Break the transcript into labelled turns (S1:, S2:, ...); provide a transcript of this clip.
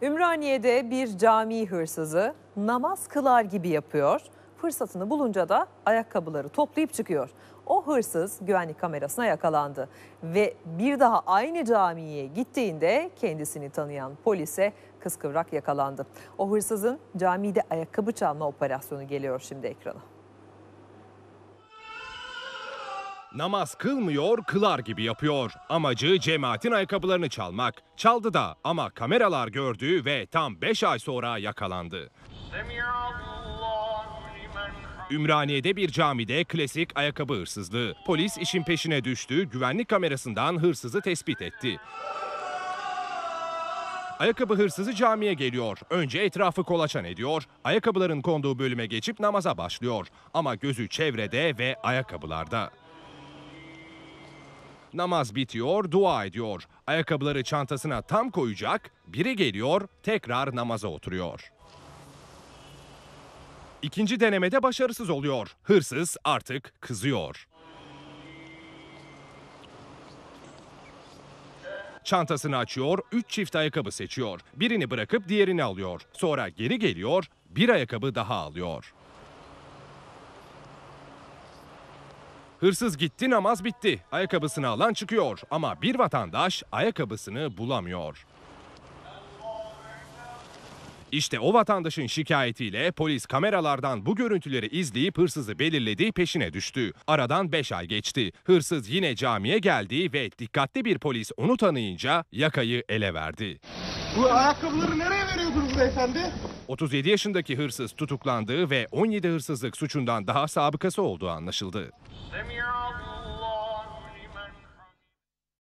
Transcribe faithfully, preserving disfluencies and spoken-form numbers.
S1: Ümraniye'de bir cami hırsızı namaz kılar gibi yapıyor. Fırsatını bulunca da ayakkabıları toplayıp çıkıyor. O hırsız güvenlik kamerasına yakalandı ve bir daha aynı camiye gittiğinde kendisini tanıyan polise kıskıvrak yakalandı. O hırsızın camide ayakkabı çalma operasyonu geliyor şimdi ekrana.
S2: Namaz kılmıyor, kılar gibi yapıyor. Amacı cemaatin ayakkabılarını çalmak. Çaldı da ama kameralar gördü ve tam beş ay sonra yakalandı. Ümraniye'de bir camide klasik ayakkabı hırsızlığı. Polis işin peşine düştü, güvenlik kamerasından hırsızı tespit etti. Ayakkabı hırsızı camiye geliyor. Önce etrafı kolaçan ediyor. Ayakkabıların konduğu bölüme geçip namaza başlıyor. Ama gözü çevrede ve ayakkabılarda. Namaz bitiyor, dua ediyor. Ayakkabıları çantasına tam koyacak, biri geliyor, tekrar namaza oturuyor. İkinci denemede başarısız oluyor. Hırsız artık kızıyor. Çantasını açıyor, üç çift ayakkabı seçiyor. Birini bırakıp diğerini alıyor. Sonra geri geliyor, bir ayakkabı daha alıyor. Hırsız gitti, namaz bitti. Ayakkabısını alan çıkıyor ama bir vatandaş ayakkabısını bulamıyor. İşte o vatandaşın şikayetiyle polis kameralardan bu görüntüleri izleyip hırsızı belirledi, peşine düştü. Aradan beş ay geçti. Hırsız yine camiye geldi ve dikkatli bir polis onu tanıyınca yakayı ele verdi.
S3: Bu ayakkabıları nereye veriyordunuz beyefendi?
S2: otuz yedi yaşındaki hırsız tutuklandı ve on yedi hırsızlık suçundan daha sabıkası olduğu anlaşıldı.